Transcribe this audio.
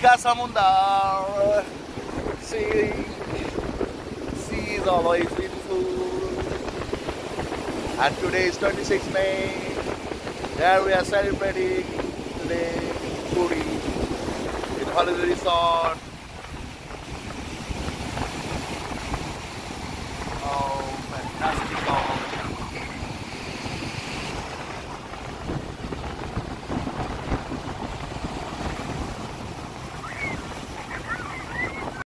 ka samundar. Sea is always beautiful. And today is 26 May. There we are celebrating today Puri in holiday resort.